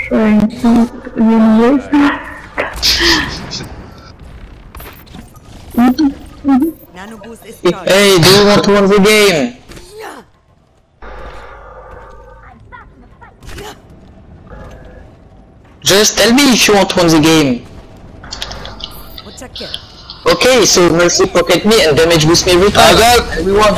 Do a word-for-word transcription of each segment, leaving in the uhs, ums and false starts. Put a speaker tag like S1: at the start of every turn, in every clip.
S1: trying to win race.
S2: Nano boost is charged.
S3: Hey, do you want to win the game? Just tell me if you want to win the game. Okay, so Mercy pocket me and damage boost me every time.
S4: I got
S3: everyone.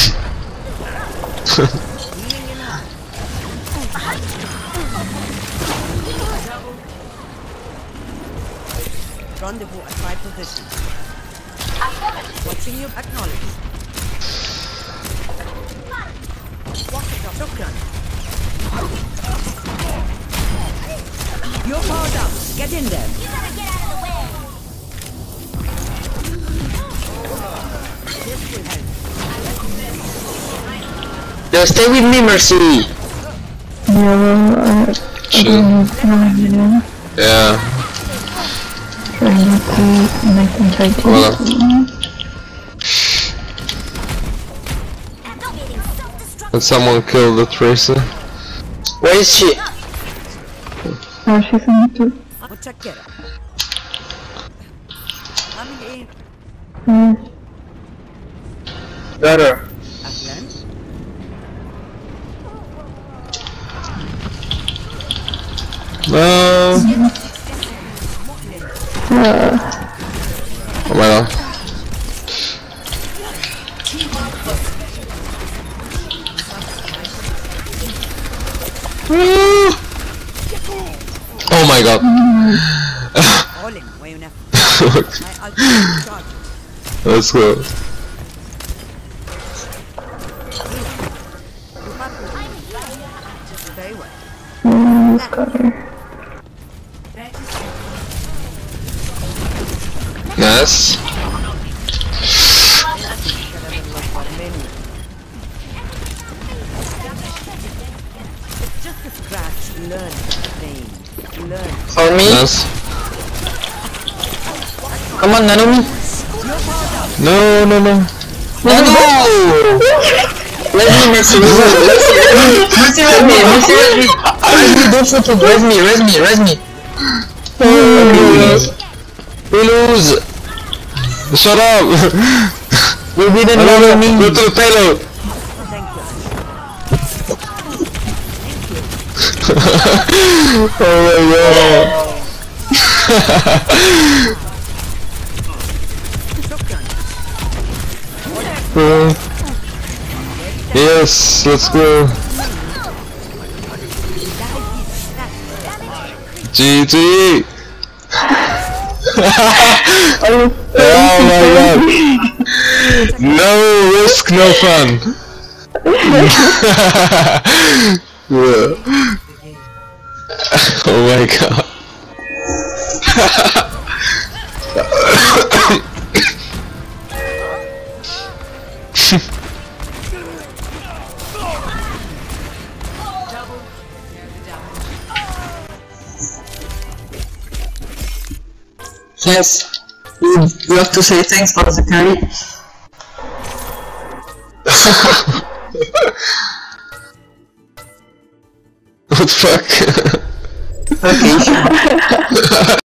S2: Rendezvous at my position. Watching you acknowledge. Shukran. You're powered up. Get in there. You gotta get out of the way. This will help.
S3: Just stay with me, Mercy.
S1: Yeah, well, I, I don't have time, you know.
S4: Yeah.
S1: Trying not to make them take it.
S4: Voilà. Did someone kill the Tracer?
S3: Where is she?
S1: Oh, she's in it too.
S2: Check it out. Coming in.
S1: Mm.
S3: Got her.
S4: No.
S1: Uh.
S4: Oh my god. Oh my god. Let's go.
S1: Mm, got her.
S4: Nice.
S3: For me?
S4: Nice.
S3: Come on, Nanumi.
S4: No, no, no.
S3: Nano! Let me, Mercy, let me, Mercy, let me, Mercy, let me. Res me, don't shoot him, res me, res me, res me.
S4: We lose. Shut up.
S3: We didn't
S4: no,
S3: know
S4: no,
S3: me.
S4: go to the payload. Oh my god. uh, yes, let's go. G G. Oh my god. No risk, no fun. Yeah. Oh my god.
S3: Yes, you, you have to say thanks for the carry.
S4: What the fuck?
S3: Okay.